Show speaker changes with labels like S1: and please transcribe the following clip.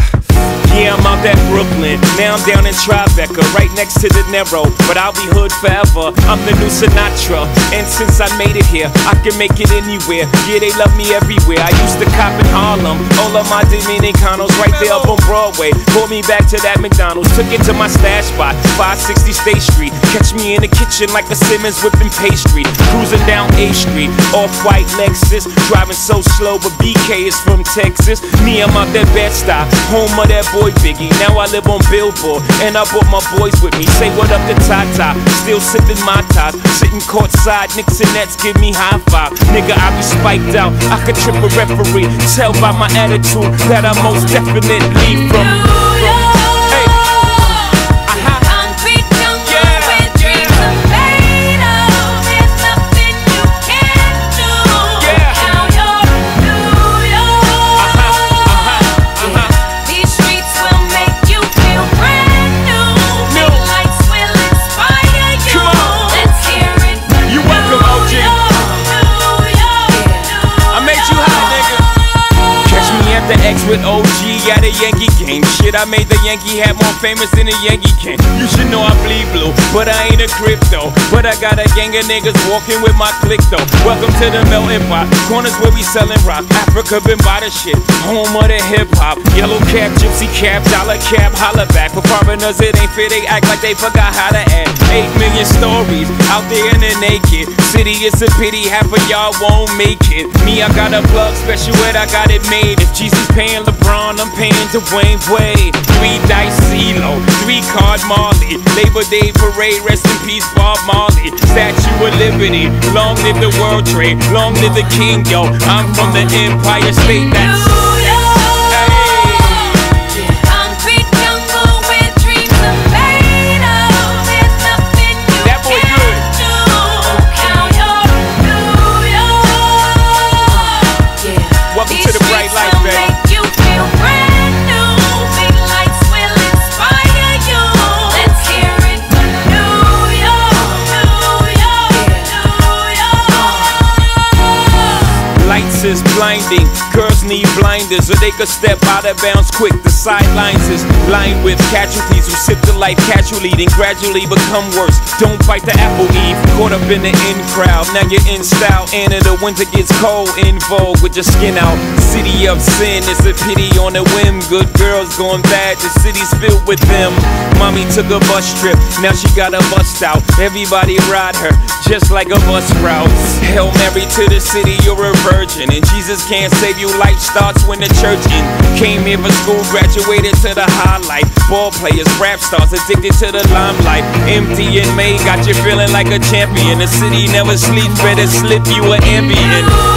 S1: Yeah, I'm out at Brooklyn, now I'm down in Tribeca, right next to the Narrow, but I'll be hood forever. I'm the new Sinatra, and since I made it here, I can make it anywhere. Yeah, they love me everywhere. I used to cop in Harlem, all of my Dominicanos right there up on Broadway. Pulled me back to that McDonald's, took it to my stash spot, 560 State Street. Catch me in the kitchen like a Simmons whipping pastry, cruising down A Street, off-white Lexus, driving so slow, but BK is from Texas. Me, I'm out that Bed-Stuy, home of that boy Biggie. Now I live on Billboard, and I brought my boys with me. Say what up to Tata, still sipping my ties, sitting courtside, Knicks and Nets give me high five. Nigga, I be spiked out, I could trip a referee. Tell by my attitude that I most definitely from. With OG at a Yankee game. Shit, I made the Yankee hat more famous than a Yankee can. You should know I bleed blue, but I ain't a crypto. But I got a gang of niggas walking with my click though. Welcome to the melting pot, corners where we selling rock. Africa been by the shit, home of the hip hop. Yellow cap, gypsy cap, dollar cap, holla back. For foreigners it ain't fair, they act like they forgot how to act. 8 million stories out there in the naked city. It's a pity half of y'all won't make it. Me, I got a plug special ed, I got it made. If Jesus paying LeBron, I'm paying Dwayne Wade. 3 dice CeeLo, 3 card Marley. Labor Day parade, rest in peace Bob Marley. Statue of Liberty, long live the World Trade, long live the King, yo. I'm from the Empire State, that's is blinding. Girls need blinders, or they could step out of bounds quick. The sidelines is lined with casualties who sip the life casually, then gradually become worse. Don't bite the apple, Eve. Caught up in the in crowd, now you're in style. And in the winter gets cold, in vogue with your skin out. City of sin, it's a pity on a whim. Good girls going bad, the city's filled with them. Mommy took a bus trip, now she got a bust out. Everybody ride her, just like a bus route. Hail Mary to the city, you're a virgin. And Jesus can't save you, life starts when the church in. Came here for school, graduated to the highlight. Ball players, rap stars, addicted to the limelight. Empty in May, got you feeling like a champion. The city never sleeps, better slip you an Ambien.